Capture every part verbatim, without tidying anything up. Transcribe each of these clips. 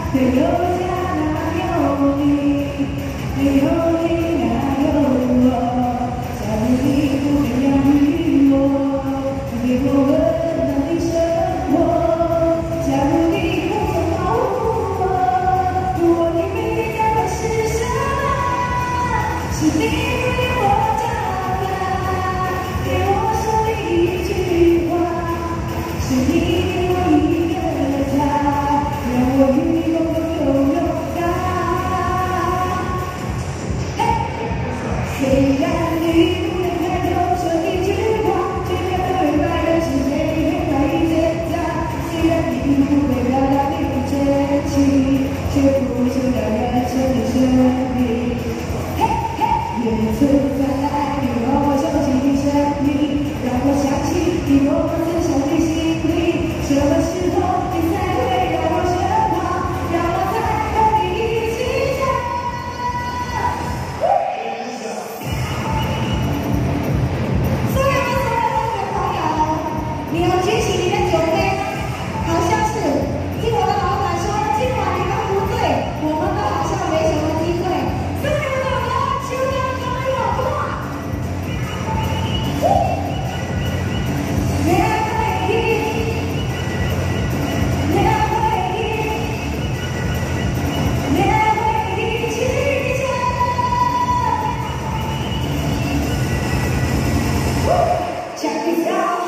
没有家哪有你，没有你哪有我？假如你不肯养育我，给我温暖的生活。假如你不曾保护我，我的未来是什么？是你不给我长大，给我说的一句话，是你给我一个家，让我与你共同拥有它。虽然你不能开口说一句话，却要对白的是谁会怀疑真假。虽然你不会表达你不真情，却付出了热忱的生命。也存在你让我想起你生命，让我想起你我曾相的心灵。什么时候你才会来我身旁，让我再和你一起唱？所有的所有的朋友，你要举起你的酒杯，好像是听我的老板说，今晚你们不醉，我们都好像没什么机会。所有的朋友，请你们跟我说话。恋爱回忆，恋爱回忆，恋爱回忆，请讲。Check this out。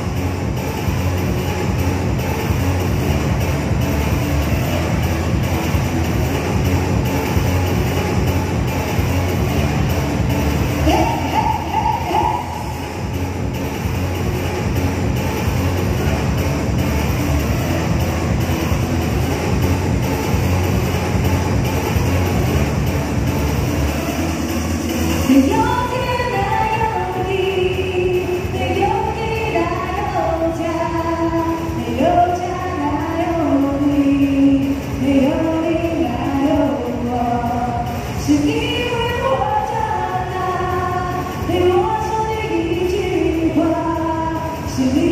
没有天哪有地，没有地哪有家，没有家哪有你，没有你哪有我？是你为我长大，对我说的一句话，是你。